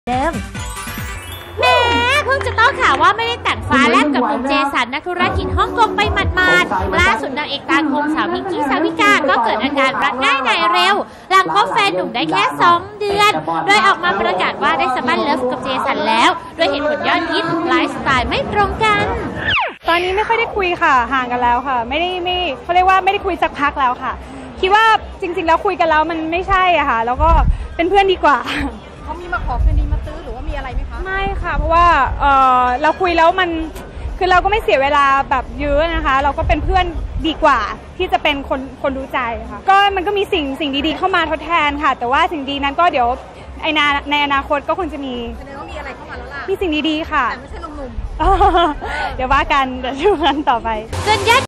เดิมแม้เพิ่งจะต้องข่าวว่าไม่ได้แต่งฟ้าแลบกับหนุ่มเจสันนักธุรกิจฮ่องกงไปหมาดๆล่าสุดนางเอกตาคมสาวพิงกี้สาวิกาก็เกิดอาการรักง่ายนายเร็วหลังคบแฟนหนุ่มได้แค่2 เดือนโดยออกมาประกาศว่าได้สมัครเลิฟกับเจสันแล้วด้วยเหตุผลยอดฮิตไลฟ์สไตล์ไม่ตรงกันตอนนี้ไม่ค่อยได้คุยค่ะห่างกันแล้วค่ะไม่เขาเรียกว่าไม่ได้คุยสักพักแล้วค่ะคิดว่าจริงๆแล้วคุยกันแล้วมันไม่ใช่อะค่ะแล้วก็เป็นเพื่อนดีกว่าเขามีมาขอคืนดีมาตื้อหรือว่ามีอะไรไหมคะไม่ค่ะเพราะว่าเราคุยแล้วมันคือเราก็ไม่เสียเวลาแบบเยอะนะคะเราก็เป็นเพื่อนดีกว่าที่จะเป็นคนรู้ใจค่ะก็มันก็มีสิ่งดีๆเข้ามาทดแทนค่ะแต่ว่าสิ่งดีนั้นก็เดี๋ยวในอนาคตก็คงจะมีแสดงว่ามีอะไรเข้ามาแล้วล่ะมีสิ่งดีๆค่ะแต่ไม่ใช่หนุ่มๆเดี๋ยวว่ากันเดี๋ยวดูกันต่อไปจนญาติ